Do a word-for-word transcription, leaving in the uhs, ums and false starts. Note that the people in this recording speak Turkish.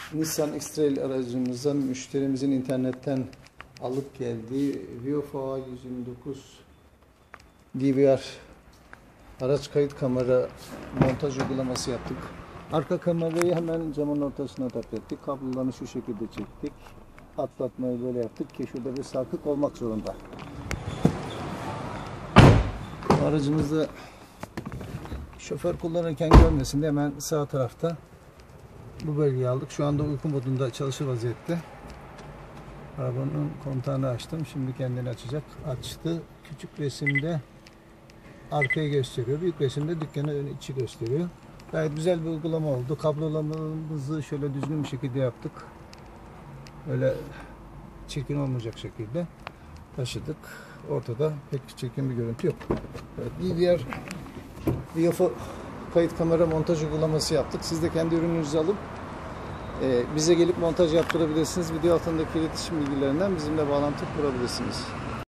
Nissan X-Trail aracımıza müşterimizin internetten alıp geldiği Viofo A yüz yirmi dokuz D V R araç kayıt kamera montaj uygulaması yaptık. Arka kamerayı hemen camın ortasına taktık. Kablolarını şu şekilde çektik. Atlatmayı böyle yaptık ki şurada bir sarkık olmak zorunda. Aracımızda şoför kullanırken görmesin diye hemen sağ tarafta bu bölgeyi aldık. Şu anda uyku modunda çalışır vaziyette. Arabanın kontağını açtım. Şimdi kendini açacak. Açtı. Küçük resimde arkayı gösteriyor. Büyük resimde dükkanı ön içi gösteriyor. Gayet güzel bir uygulama oldu. Kablolamamızı şöyle düzgün bir şekilde yaptık. Öyle çirkin olmayacak şekilde taşıdık. Ortada pek çirkin bir görüntü yok. Evet, D V R Viofo kayıt kamera montaj uygulaması yaptık. Siz de kendi ürününüzü alıp e, bize gelip montaj yaptırabilirsiniz. Video altındaki iletişim bilgilerinden bizimle bağlantı kurabilirsiniz.